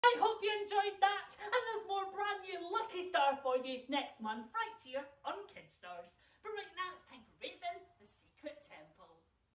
I hope you enjoyed that, and there's more brand new Lucky Star for you next month. Right,